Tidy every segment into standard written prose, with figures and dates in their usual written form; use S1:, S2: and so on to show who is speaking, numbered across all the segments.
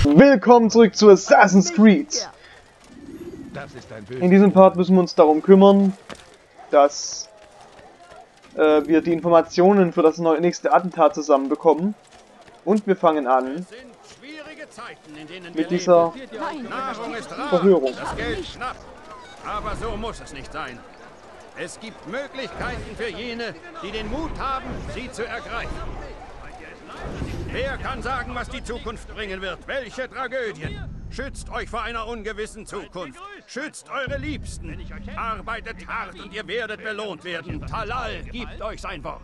S1: Willkommen zurück zu Assassin's Creed. In diesem Part müssen wir uns darum kümmern, dass wir die Informationen für das nächste Attentat zusammenbekommen. Und wir fangen an mit dieser Verhörung.
S2: Das Geld schnapp. Aber so muss es nicht sein. Es gibt Möglichkeiten für jene, die den Mut haben, sie zu ergreifen. Wer kann sagen, was die Zukunft bringen wird? Welche Tragödien? Schützt euch vor einer ungewissen Zukunft. Schützt eure Liebsten. Arbeitet hart und ihr werdet belohnt werden. Talal gibt euch sein Wort.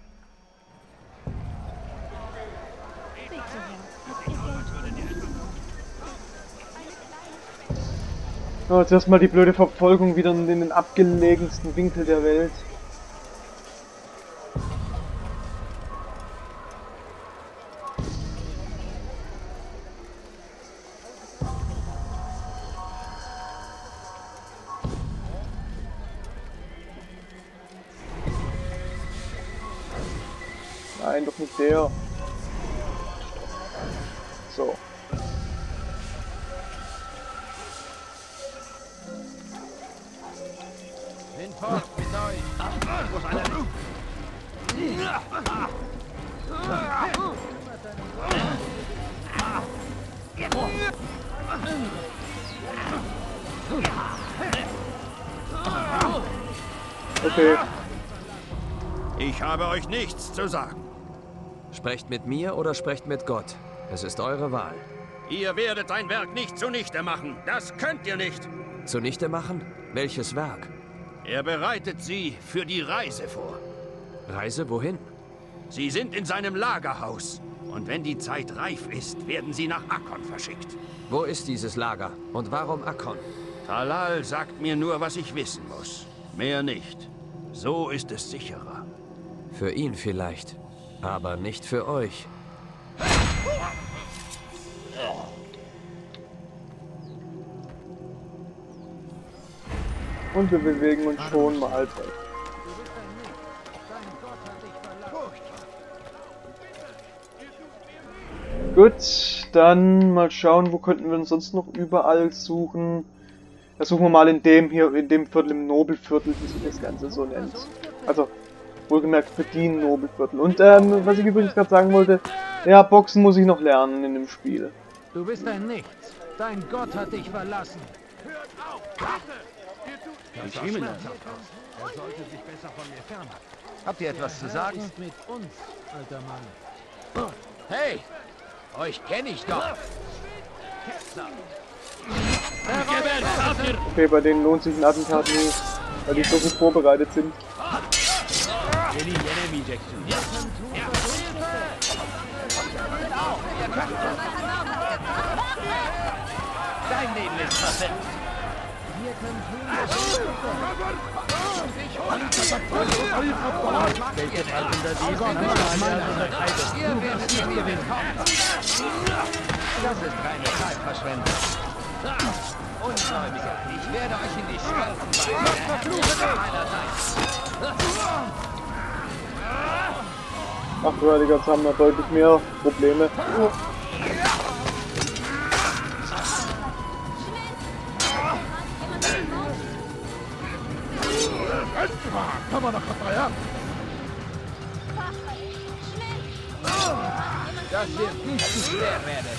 S1: So, jetzt erstmal die blöde Verfolgung wieder in den abgelegensten Winkel der Welt. Nein, doch nicht der. So. Okay.
S2: Ich habe euch nichts zu sagen.
S3: Sprecht mit mir oder sprecht mit Gott. Es ist eure Wahl.
S2: Ihr werdet sein Werk nicht zunichte machen. Das könnt ihr nicht.
S3: Zunichte machen? Welches Werk?
S2: Er bereitet sie für die Reise vor.
S3: Reise wohin?
S2: Sie sind in seinem Lagerhaus. Und wenn die Zeit reif ist, werden sie nach Akkon verschickt.
S3: Wo ist dieses Lager? Und warum Akkon?
S2: Talal sagt mir nur, was ich wissen muss. Mehr nicht. So ist es sicherer.
S3: Für ihn vielleicht. Aber nicht für euch.
S1: Und wir bewegen uns schon mal. Gut, dann mal schauen, wo könnten wir uns sonst noch überall suchen. Da suchen wir mal in dem hier, in dem Viertel, im Nobelviertel, wie sich das Ganze so nennt. Also, wohlgemerkt Bedienen Nobelviertel. Und was ich übrigens gerade sagen wollte, ja, Boxen muss ich noch lernen in dem Spiel.
S4: Du bist ein Nichts. Dein Gott hat dich verlassen.
S2: Hört auf! Warte!
S4: Er sollte sich besser von mir fernhalten. Habt ihr etwas zu sagen? Ist mit uns, alter Mann.
S5: Hey! Euch kenne ich doch!
S1: Okay, bei denen lohnt sich ein Attentat nie, weil die so gut vorbereitet sind.
S5: Dein Leben ist verfällt! Das ist reine Zeitverschwendung. Ungläubiger, ich werde euch in die Schranken
S1: Ach du heiliger, jetzt haben wir deutlich mehr Probleme.
S5: Das wird nicht zu schwer werden.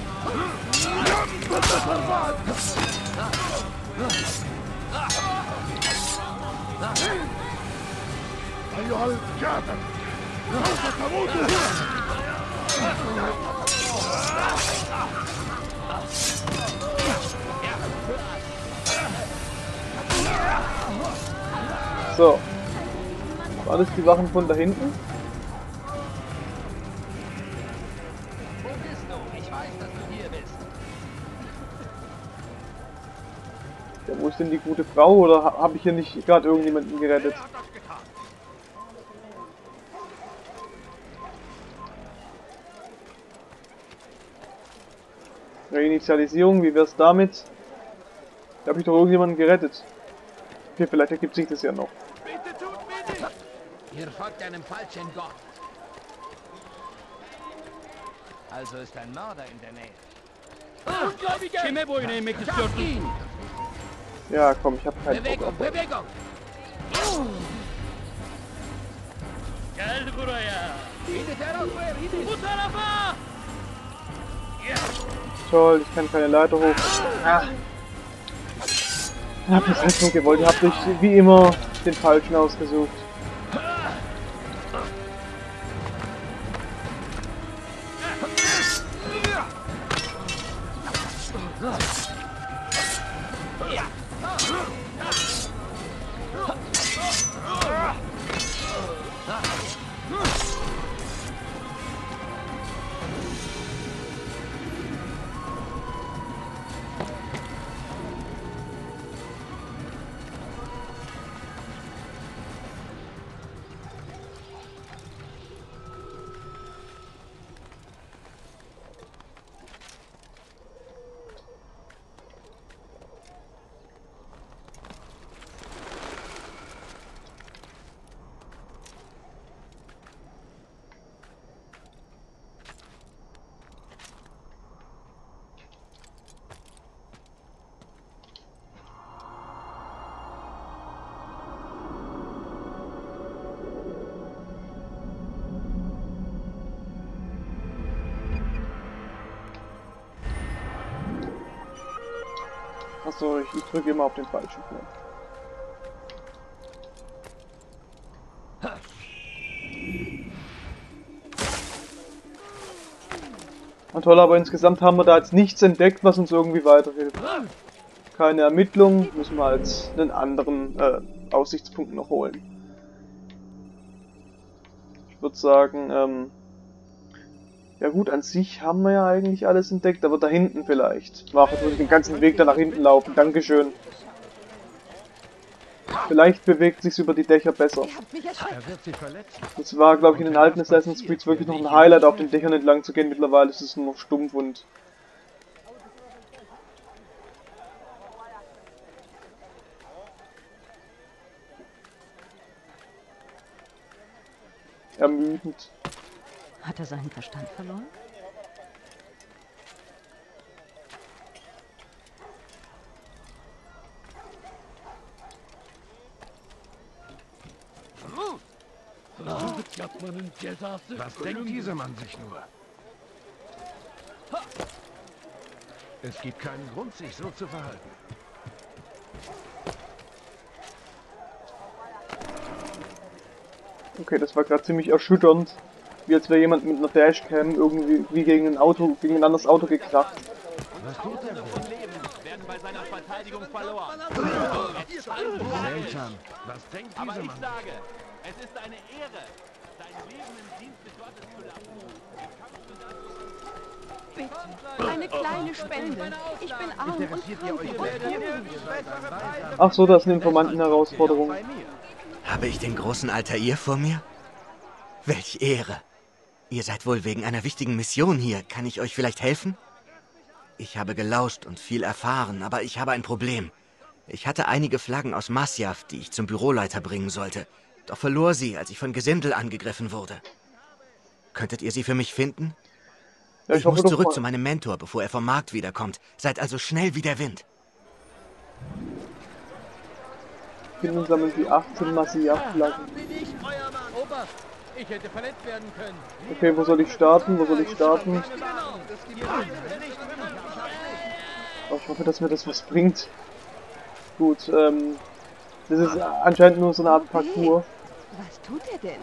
S1: So. Waren das die Wachen von da hinten?
S5: Wo bist du? Ich weiß, dass du hier bist.
S1: Ja, wo ist denn die gute Frau? Oder habe ich hier nicht gerade irgendjemanden gerettet?
S2: Wer hat das getan?
S1: Reinitialisierung, wie wär's damit? Da habe ich doch irgendjemanden gerettet. Okay, vielleicht ergibt sich das ja noch.
S2: Bitte tut mir nichts!
S5: Ihr folgt einem falschen Gott. Also ist ein Mörder in der Nähe. Kime boyun eğmek istiyorsun?
S1: Ja, komm, ich habe keinen Bock auf euch.
S5: Bewegung. Gel buraya. Bu tarafa.
S1: Toll, ich kann keine Leiter hoch. Ah. Ich hab das halt nur gewollt. Ihr habt euch wie immer den falschen ausgesucht. Achso, ich drücke immer auf den falschen Knopf. Na toll, aber insgesamt haben wir da jetzt nichts entdeckt, was uns irgendwie weiterhilft. Keine Ermittlung, müssen wir jetzt einen anderen Aussichtspunkt noch holen. Ich würde sagen, ja gut, an sich haben wir ja eigentlich alles entdeckt, aber da hinten vielleicht. Ach, jetzt muss ich den ganzen Weg da nach hinten laufen, dankeschön. Vielleicht bewegt sich's über die Dächer besser. Das war, glaube ich, in den alten Assassin's Creed wirklich noch ein Highlight, auf den Dächern entlang zu gehen. Mittlerweile ist es nur noch stumpf und... ermüdend.
S6: Hat er seinen Verstand verloren?
S4: Was denkt dieser Mann sich nur? Es gibt keinen Grund, sich so zu verhalten.
S1: Okay, das war gerade ziemlich erschütternd. Wie als wäre jemand mit einer Dashcam irgendwie wie gegen ein anderes Auto gekracht.
S4: Was tut er denn?
S5: Werden bei seiner Verteidigung verloren.
S4: Seltsam. Was denkt dieser Mann?
S5: Sage, es ist eine Ehre, dein Leben im Dienste Gottes zu lassen.
S6: Bitte, eine kleine Spende. Ich bin arm und krank.
S1: Ach so, das ist eine Informantenherausforderung.
S7: Habe ich den großen Altair vor mir? Welch Ehre! Ihr seid wohl wegen einer wichtigen Mission hier. Kann ich euch vielleicht helfen? Ich habe gelauscht und viel erfahren, aber ich habe ein Problem. Ich hatte einige Flaggen aus Masyaf, die ich zum Büroleiter bringen sollte. Doch verlor sie, als ich von Gesindel angegriffen wurde. Könntet ihr sie für mich finden?
S1: Ja,
S7: ich muss zurück zu meinem Mentor, bevor er vom Markt wiederkommt. Seid also schnell wie der Wind.
S1: Finden sammeln die 18 Masyaf-Flaggen.
S5: Ich hätte verletzt werden können.
S1: Okay, wo soll ich starten? Wo soll ich starten? Oh, ich hoffe, dass mir das was bringt. Gut, das ist anscheinend nur so eine Art Parcours.
S6: Was tut er denn?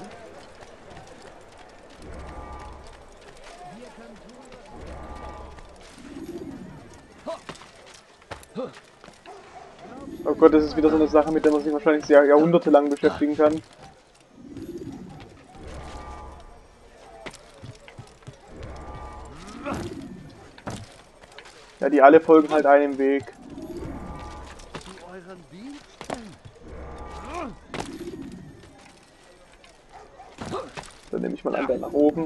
S1: Oh Gott, das ist wieder so eine Sache, mit der man sich wahrscheinlich sehr jahrhundertelang beschäftigen kann. Ja, die alle folgen halt einem Weg. Dann nehme ich mal einen nach oben.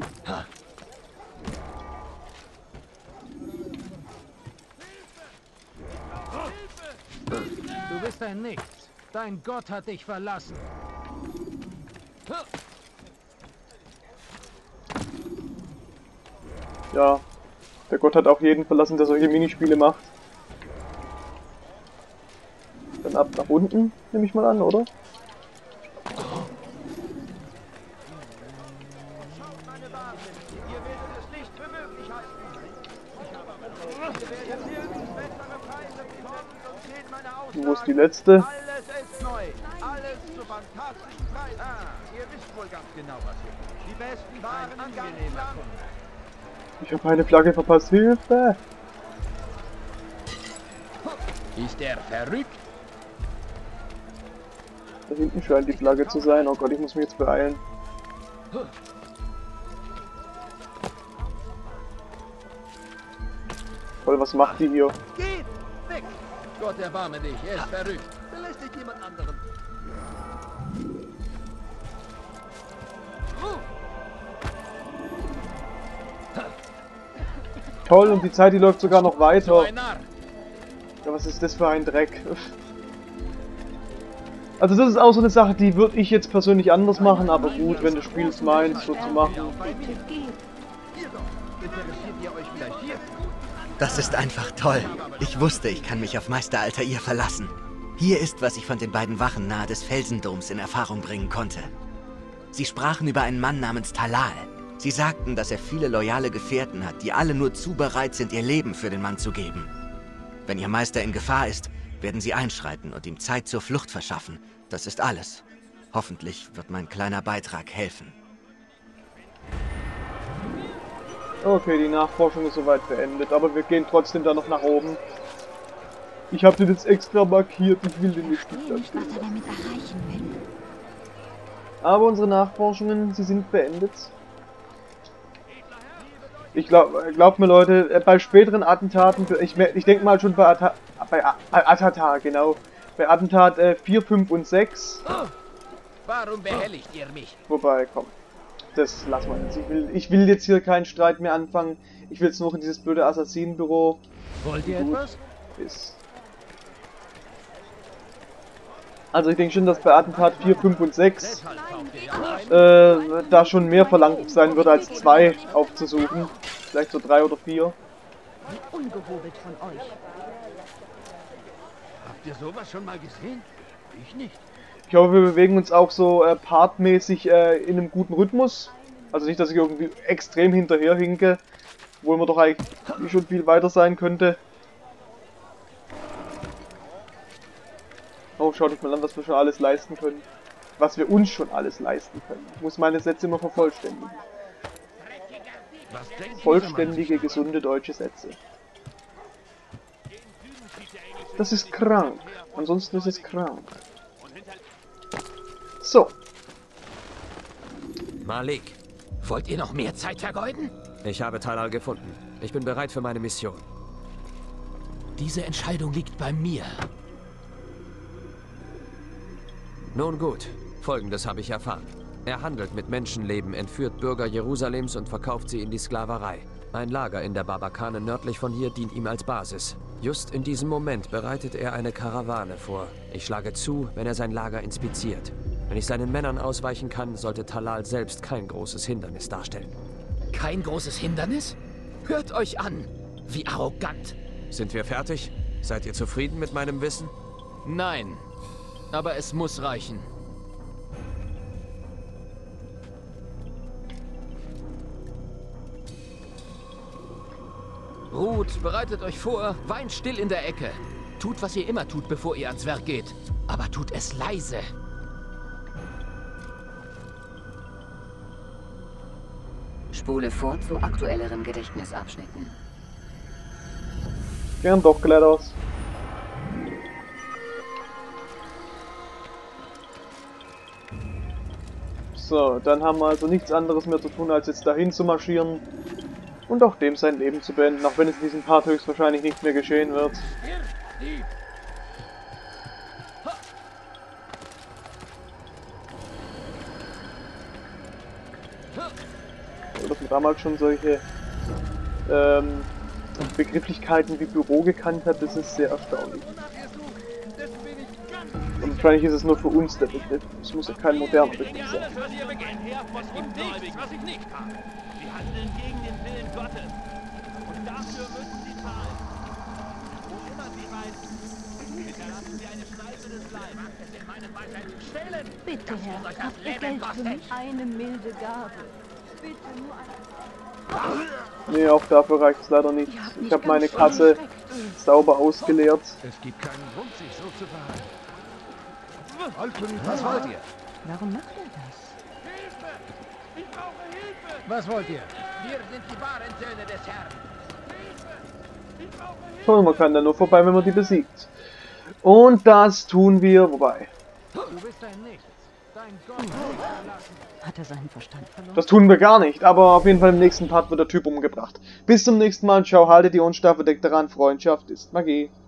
S5: Du bist ein Nichts. Dein Gott hat dich verlassen.
S1: Ja, Der Gott hat auch jeden verlassen, der solche Minispiele macht. Dann ab nach unten, nehme ich mal an, oder? Wo ist die letzte?
S4: Alles ist neu. Alles zu fantastischen Preisen. Ihr wisst wohl ganz genau, was wir tun. Die besten Waren an ganz Land.
S1: Ich habe eine Flagge verpasst. Hilfe!
S4: Ist der verrückt?
S1: Da hinten scheint die Flagge zu sein. Oh Gott, ich muss mich jetzt beeilen. Toll, was macht die hier?
S4: Geht weg! Gott erbarme dich, er ist verrückt. Belästigt jemand anderen.
S1: Toll, und die Zeit, die läuft sogar noch
S4: So
S1: weiter.
S4: ein Narr.
S1: Ja, was ist das für ein Dreck? Also das ist auch so eine Sache, die würde ich jetzt persönlich anders machen, aber gut, wenn das Spiel es meint, so zu machen.
S4: Hier doch. Interessiert ihr euch vielleicht hier?
S7: Das ist einfach toll. Ich wusste, ich kann mich auf Meister Altair verlassen. Hier ist, was ich von den beiden Wachen nahe des Felsendoms in Erfahrung bringen konnte. Sie sprachen über einen Mann namens Talal. Sie sagten, dass er viele loyale Gefährten hat, die alle nur zu bereit sind, ihr Leben für den Mann zu geben. Wenn ihr Meister in Gefahr ist, werden sie einschreiten und ihm Zeit zur Flucht verschaffen. Das ist alles. Hoffentlich wird mein kleiner Beitrag helfen.
S1: Okay, die Nachforschung ist soweit beendet, aber wir gehen trotzdem da noch nach oben. Ich habe den jetzt extra markiert, ich will den nicht da stehen. Aber unsere Nachforschungen, sie sind beendet. Ich glaubt mir Leute, bei späteren Attentaten, ich denke mal schon bei Attentat, genau. Bei Attentat 4, 5 und 6.
S4: Warum behelligt ihr mich?
S1: Wobei, komm. Das lassen wir jetzt. Ich will jetzt hier keinen Streit mehr anfangen. Ich will jetzt noch in dieses blöde Assassinenbüro.
S5: Wollt ihr etwas?
S1: Ist. Also ich denke schon, dass bei Attentat 4, 5 und 6 da schon mehr verlangt sein wird als 2 aufzusuchen. Vielleicht so 3 oder 4.
S6: Ungehobelt von euch.
S4: Habt ihr sowas schon mal gesehen? Ich nicht.
S1: Ich hoffe, wir bewegen uns auch so partmäßig in einem guten Rhythmus. Also nicht, dass ich irgendwie extrem hinterher hinke, obwohl man doch eigentlich schon viel weiter sein könnte. Oh, schaut euch mal an, was wir schon alles leisten können. Was wir uns schon alles leisten können. Ich muss meine Sätze immer vervollständigen. Vollständige, gesunde deutsche Sätze. Das ist krank. Ansonsten ist es krank. So.
S3: Malik,
S5: Wollt ihr noch mehr Zeit vergeuden?
S3: ich habe Talal gefunden. Ich bin bereit für meine Mission.
S5: Diese Entscheidung liegt bei mir.
S3: Nun gut, Folgendes habe ich erfahren. Er handelt mit Menschenleben, entführt Bürger Jerusalems und verkauft sie in die Sklaverei. Ein Lager in der Barbakane nördlich von hier dient ihm als Basis. Just in diesem Moment bereitet er eine Karawane vor. Ich schlage zu, wenn er sein Lager inspiziert. Wenn ich seinen Männern ausweichen kann, sollte Talal selbst kein großes Hindernis darstellen.
S5: Kein großes Hindernis? Hört euch an! Wie arrogant!
S3: Sind wir fertig? Seid ihr zufrieden mit meinem Wissen?
S5: Nein. Aber es muss reichen. Ruht, bereitet euch vor, weint still in der Ecke. Tut, was ihr immer tut, bevor ihr ans Werk geht. Aber tut es leise.
S8: Spule vor zu aktuelleren Gedächtnisabschnitten.
S1: Gern doch, GLaDOS. So, dann haben wir also nichts anderes mehr zu tun, als jetzt dahin zu marschieren und auch dem sein Leben zu beenden, auch wenn es in diesem Part höchstwahrscheinlich nicht mehr geschehen wird. Dass man damals schon solche Begrifflichkeiten wie Büro gekannt hat, das ist sehr erstaunlich. Und wahrscheinlich ist es nur für uns der Begriff. Es muss ja kein moderner Begriff sein.
S2: Es gibt nichts, was ich nicht habe. Sie handeln gegen den Willen Gottes. Und
S4: Dafür müssen Sie zahlen. Wo immer Sie reisen, hinterlassen Sie eine Schleife des Leibes. Was ist in meinem Weisheit stehlen?
S6: Bitte, Herr, habt ihr Geld für mich? Eine milde Gabe. Bitte nur eine...
S1: Nee, auch dafür reicht es leider nicht. Ich habe meine Kasse sauber ausgeleert.
S4: Es gibt keinen Grund, sich so zu verhalten. Was wollt ihr?
S6: Warum macht er das?
S4: Hilfe! Ich brauche Hilfe! Was wollt ihr? Wir sind die wahren Söhne des Herrn. Hilfe! Ich brauche Hilfe!
S1: Toll, man kann da nur vorbei, wenn man die besiegt. Und das tun wir, wobei.
S4: Du bist ein Nichts. Dein Gott hat dich verlassen.
S6: Hat er seinen Verstand verloren?
S1: Das tun wir gar nicht, aber auf jeden Fall im nächsten Part wird der Typ umgebracht. Bis zum nächsten Mal, ciao, haltet die Ohren steif, denkt daran, Freundschaft ist Magie.